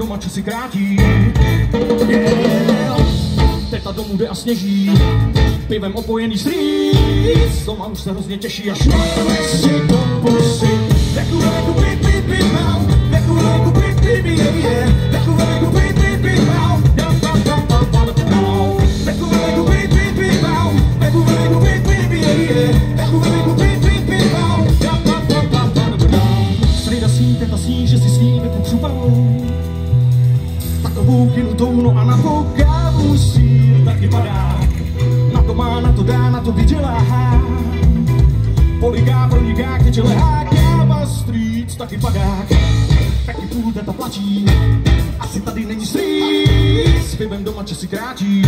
doma časy krátí. Teta domů jde a sněží, pivem opojený strýc, doma už se hrozně těší a šmejme si do pusy. Veku, veku, pip, pip, pip, mau, veku, veku, pip, pip, je, veku, veku, pip, pip, pip, mau, dam, dam, dam, dam, dam, dam, veku, veku, pip, pip, pip, mau, veku, veku, pip, pip, je, veku, veku, pip, pip, pip, mau, dam, dam, dam, dam, dam, dam. Strejda sní, teta sní, že si s ní veku křupavou, takovou kynutou, no a na to kávu síl taky padá. Na to má, na to dá, na to vydělá. Poliká, proniká, keď lehá, káva strýc taky padá. Taky půl teta plačí, asi tady není strýc, s pivem doma časy krátí.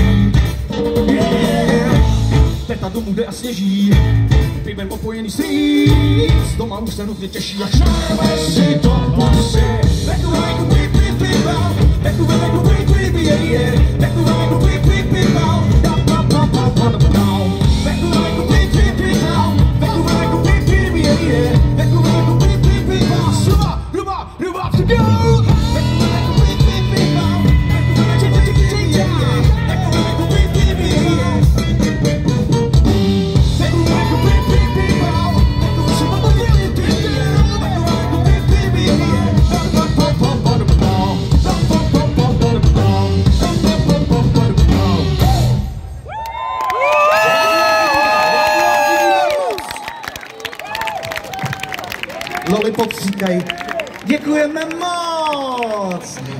Teta domů jde a sněží, pivem opojený strýc, doma už se hrozně těší a šmejme si do pusy. Veku, veku, pip, pip, pip, mau, veku, veku, pip, pip, je, veku, veku, pip, pip, pip, mau, dam, dam, dam, dam, dam, dam, veku, veku, pip, pip, pip, mau, veku, veku, pip, pip, je, veku, veku, pip, pip, pip, mau, sluba, ruba, ruba, to go. Veku, veku, pip, pip, pip, mau, veku, veku, pip, pip, pip, je, veku, veku, pip, pip, je, veku, veku, pip, pip, pip, mau, veku, veku, pip, pip, je, veku, veku, pip, pip, je, dam, dam, dam, dam, dam, dam, dam, dam, dam, dam, dam, Lollipop říkají, děkujeme moc!